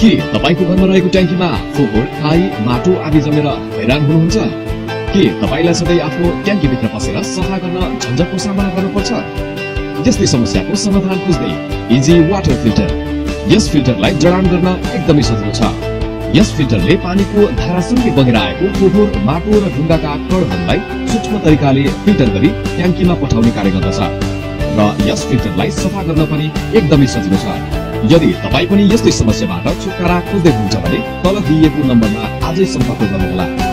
के तपाईको घरमा रहेको ट्याङ्कीमा फोहोर, खाई, माटो आदि जमेर हैरान हुनुहुन्छ? के तपाईलाई सधैँ आफ्नो ट्याङ्कीभित्र पसेर सफा गर्न झन्झटको सामना गर्नुपर्छ? यस्तै समस्याको समाधान खोज्दै इजी वाटर फिल्टर। यस फिल्टरलाई जडान गर्न एकदमै सजिलो छ। यस फिल्टरले पानीको धारासँगै बगेर आएको फोहोर, माटो र ढुङ्गाका कणहरूलाई सूक्ष्म तरिकाले फिल्टर गरी ट्याङ्कीमा पठाउने कार्य गर्दछ र यस फिल्टरलाई सफा गर्न पनि एकदमै सजिलो छ। यदि तपाई पनि यस्तै समस्याबाट छुटकारा खोज्दै हुनुहुन्छ भने तल दिइएको नम्बरमा आजै सम्पर्क गर्नुहोला।